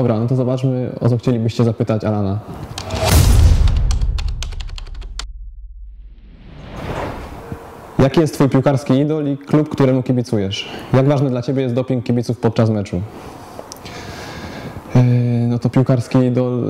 Dobra, no to zobaczmy, o co chcielibyście zapytać Alana. Jaki jest twój piłkarski idol i klub, któremu kibicujesz? Jak ważny dla ciebie jest doping kibiców podczas meczu? No to piłkarski idol...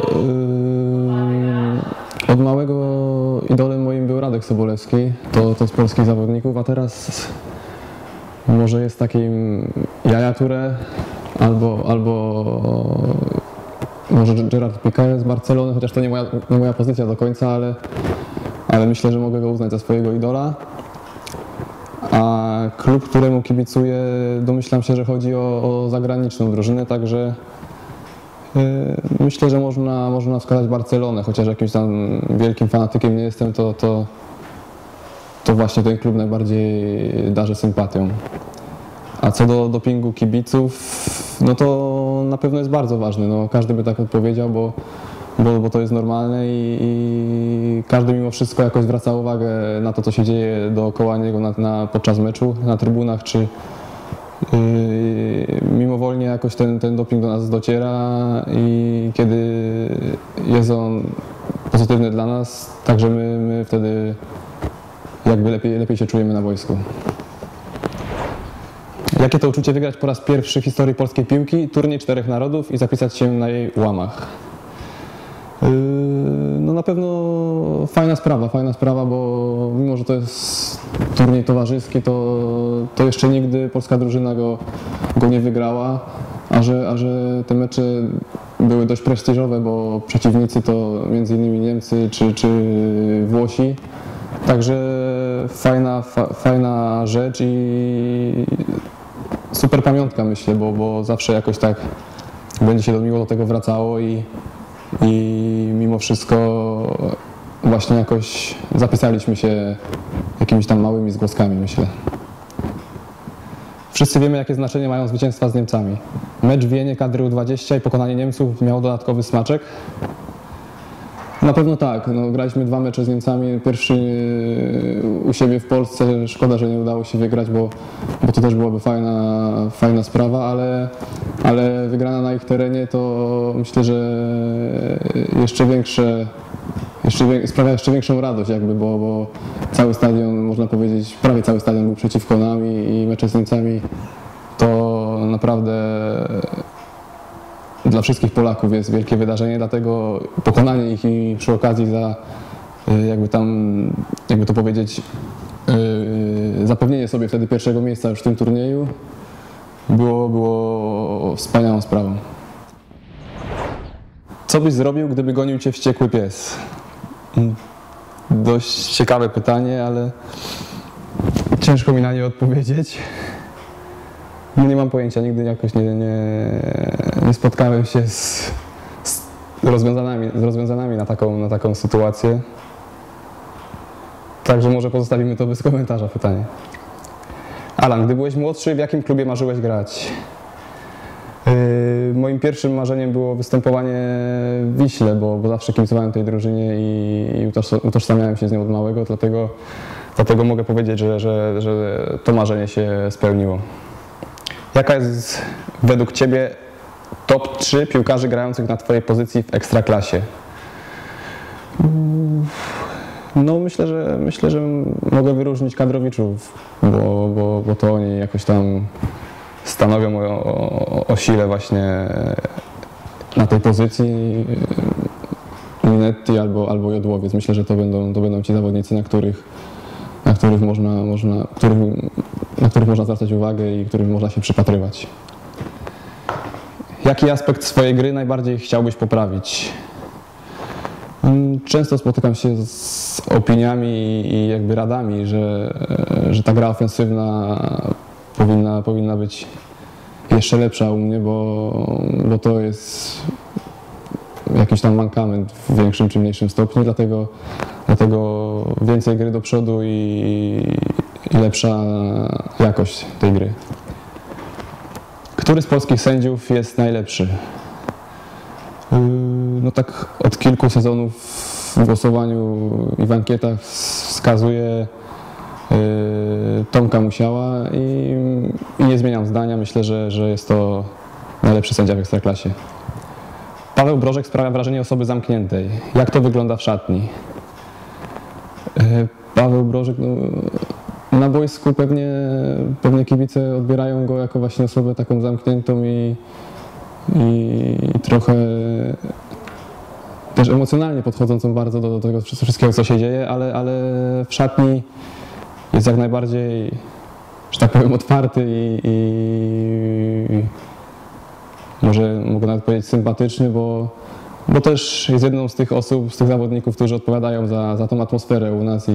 Od małego idolem moim był Radek Sobolewski, to z polskich zawodników, a teraz może jest takim Yaya Touré albo może Gerard Piqué z Barcelony, chociaż to nie moja pozycja do końca, ale myślę, że mogę go uznać za swojego idola. A klub, któremu kibicuję, domyślam się, że chodzi o zagraniczną drużynę, także myślę, że można wskazać Barcelonę, chociaż jakimś tam wielkim fanatykiem nie jestem, to właśnie ten klub najbardziej darzę sympatią. A co do dopingu kibiców, no to na pewno jest bardzo ważny. No, każdy by tak odpowiedział, bo to jest normalne i każdy mimo wszystko jakoś zwraca uwagę na to, co się dzieje dookoła niego podczas meczu, na trybunach, czy mimowolnie jakoś ten doping do nas dociera i kiedy jest on pozytywny dla nas, także my wtedy jakby lepiej się czujemy na boisku. Jakie to uczucie wygrać po raz pierwszy w historii polskiej piłki turniej 4 narodów i zapisać się na jej łamach? No na pewno fajna sprawa, bo mimo, że to jest turniej towarzyski, to jeszcze nigdy polska drużyna go nie wygrała, a że te mecze były dość prestiżowe, bo przeciwnicy to m.in. Niemcy czy Włosi. Także fajna rzecz i super pamiątka, myślę, bo zawsze jakoś tak będzie się miło do tego wracało i mimo wszystko właśnie jakoś zapisaliśmy się jakimiś tam małymi zgłoskami, myślę. Wszyscy wiemy, jakie znaczenie mają zwycięstwa z Niemcami. Mecz w Wienie kadry U20 i pokonanie Niemców miał dodatkowy smaczek? Na pewno tak. No, graliśmy 2 mecze z Niemcami. Pierwszy u siebie w Polsce. Szkoda, że nie udało się wygrać, bo to też byłaby fajna sprawa, ale wygrana na ich terenie to myślę, że sprawia jeszcze większą radość jakby, bo cały stadion, można powiedzieć, prawie cały stadion był przeciwko nam i mecze z Niemcami to naprawdę dla wszystkich Polaków jest wielkie wydarzenie, dlatego pokonanie ich i przy okazji za jakby to powiedzieć, zapewnienie sobie wtedy pierwszego miejsca już w tym turnieju było wspaniałą sprawą. Co byś zrobił, gdyby gonił cię wściekły pies? Dość ciekawe pytanie, ale ciężko mi na nie odpowiedzieć. No nie mam pojęcia, nigdy jakoś nie spotkałem się z rozwiązanami na taką sytuację. Także może pozostawimy to bez komentarza pytanie. Alan, gdy byłeś młodszy, w jakim klubie marzyłeś grać? Moim pierwszym marzeniem było występowanie w Wiśle, bo zawsze kibicowałem tej drużynie i utożsamiałem się z nią od małego, dlatego mogę powiedzieć, że to marzenie się spełniło. Jaka jest według ciebie top 3 piłkarzy grających na twojej pozycji w Ekstraklasie? No myślę, że mogę wyróżnić kadrowiczów, bo to oni jakoś tam stanowią o sile właśnie na tej pozycji. Minetti albo Jodłowiec. Myślę, że to będą ci zawodnicy, na których można zwracać uwagę i którym można się przypatrywać. Jaki aspekt swojej gry najbardziej chciałbyś poprawić? Często spotykam się z opiniami i jakby radami, że ta gra ofensywna powinna być jeszcze lepsza u mnie, bo to jest jakiś tam mankament w większym czy mniejszym stopniu, dlatego więcej gry do przodu i lepsza jakość tej gry. Który z polskich sędziów jest najlepszy? No tak od kilku sezonów w głosowaniu i w ankietach wskazuje Tomka Musiała i nie zmieniam zdania. Myślę, że jest to najlepszy sędzia w Ekstraklasie. Paweł Brożek sprawia wrażenie osoby zamkniętej. Jak to wygląda w szatni? Paweł Brożek, no, na boisku pewnie kibice odbierają go jako właśnie osobę taką zamkniętą i trochę też emocjonalnie podchodzącą bardzo do tego wszystkiego, co się dzieje, ale w szatni jest jak najbardziej, że tak powiem, otwarty i może mogę nawet powiedzieć sympatyczny, bo też jest jedną z tych osób, z tych zawodników, którzy odpowiadają za tą atmosferę u nas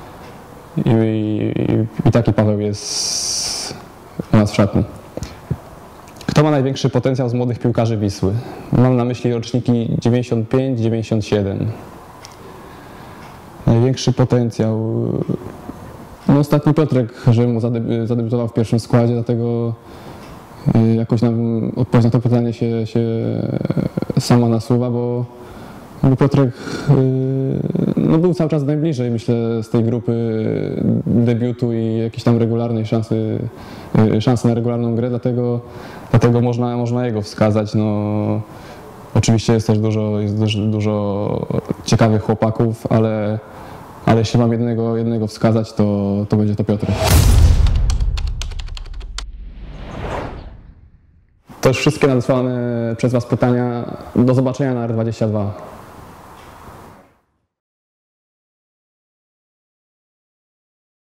i taki Paweł jest u nas w szatni. Kto ma największy potencjał z młodych piłkarzy Wisły? Mam na myśli roczniki 95-97. Największy potencjał... No ostatnio Piotrek Rzym zadebiutował w pierwszym składzie, dlatego jakoś nam odpowiedź na to pytanie się sama nasuwa, bo Piotrek no, był cały czas najbliżej, myślę, z tej grupy debiutu i jakiejś tam regularnej szansy na regularną grę, dlatego można jego wskazać. No, oczywiście jest też dużo ciekawych chłopaków, ale jeśli mam jednego wskazać, to będzie to Piotrek. To już wszystkie nadesłane przez Was pytania. Do zobaczenia na R22.